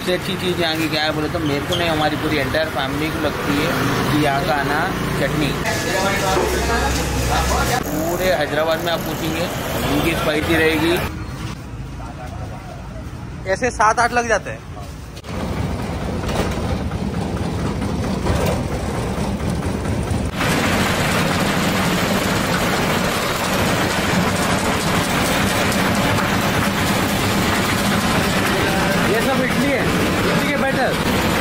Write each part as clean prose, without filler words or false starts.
सबसे अच्छी चीज़ यहाँ की क्या है बोले तो मेरे को नहीं, हमारी पूरी एंटायर फैमिली को लगती है कि यहाँ का ना चटनी पूरे हैदराबाद में आप पूछेंगे इनकी स्पाइसी रहेगी। ऐसे 7-8 लग जाते हैं। ये सब इडली है, इडली के बैटर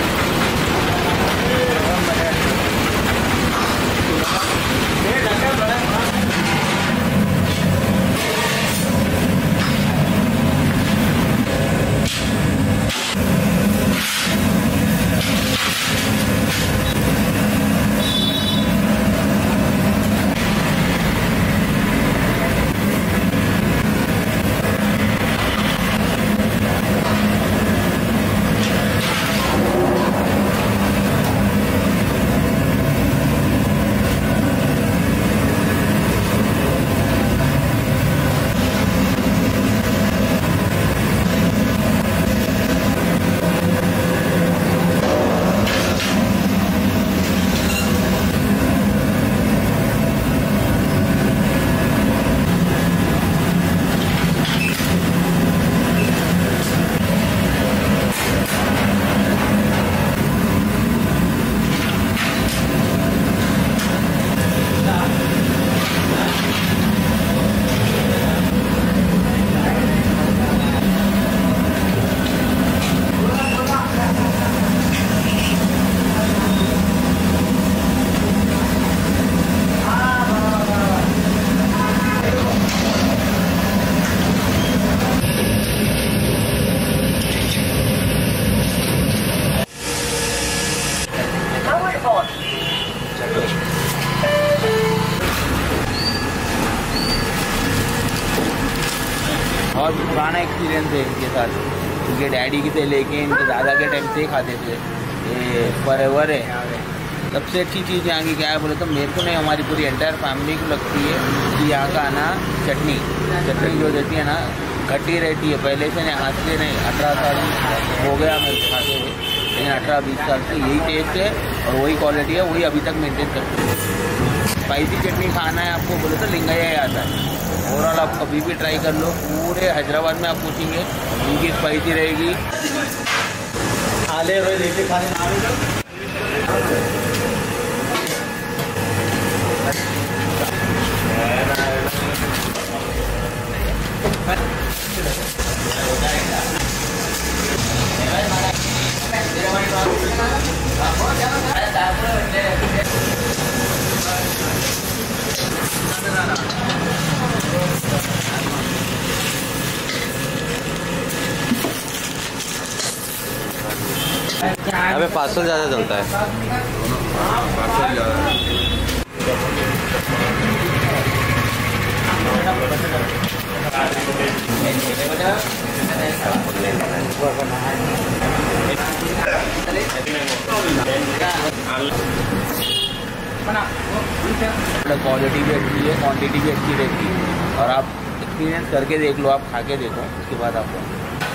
और पुराना एक्सपीरियंस है इनके साथ, इनके डैडी की से लेके इनके दादा के टाइम से ही खाते थे, ये फॉरएवर है। सबसे अच्छी चीज़ यहाँ की क्या है बोले तो मेरे को नहीं, हमारी पूरी एंटायर फैमिली को लगती है कि यहाँ का ना चटनी जो देती है ना खट्टी रहती है। पहले से नहीं, आज से नहीं, 18 साल हो गया मेरे को खाते हुए, लेकिन 18-20 साल से यही टेस्ट है और वही क्वालिटी है, वही अभी तक मेंटेन करते हैं। स्पाइसी चटनी खाना है आपको बोले तो लिंगैया ही आता है। ओवरऑल आप कभी भी ट्राई कर लो, पूरे हैदराबाद में आप पूछेंगे इनकी स्पाइसी रहेगी। आले हुए देखिए खाने अबे पार्सल ज़्यादा चलता है। पार्सल ज़्यादा क्वालिटी भी अच्छी है, क्वांटिटी भी अच्छी रहती है। और आप एक्सपीरियंस करके देख लो, आप खा के देखो, उसके बाद आपको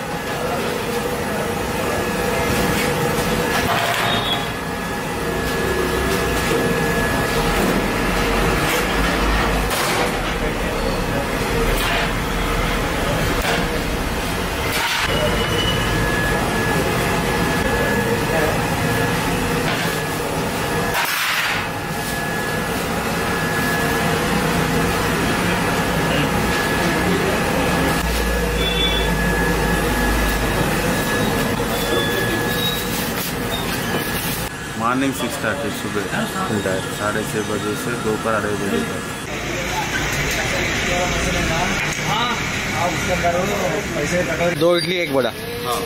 मॉर्निंग 6:30 सुबह खुलता है, 6:30 बजे से दोपहर 2:30 बजे तक। 2 इडली 1 वड़ा। हाँ।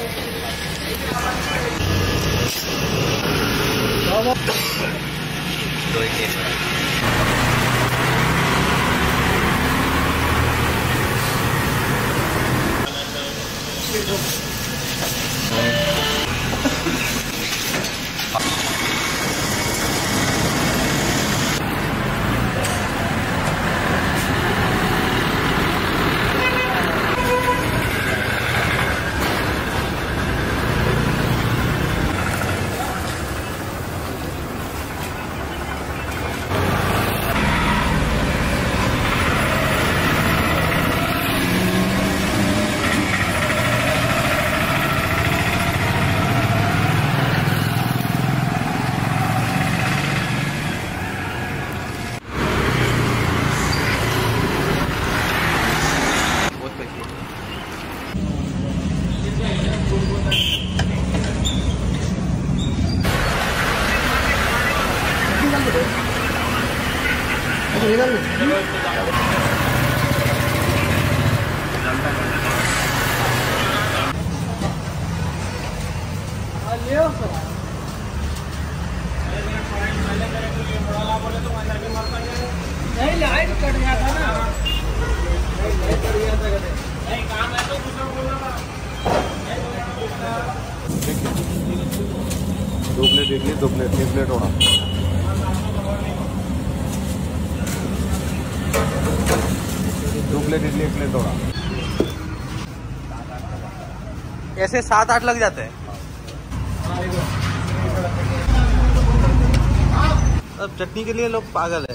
नहीं लाइट कट गया था ना, नहीं काम है तो कुछ बोलना था। 2 plate idli, 2 plate 3 plate vada. 2 plate idli, 1 plate vada. ऐसे 7-8 लग जाते हैं। अब चटनी के लिए लोग पागल है।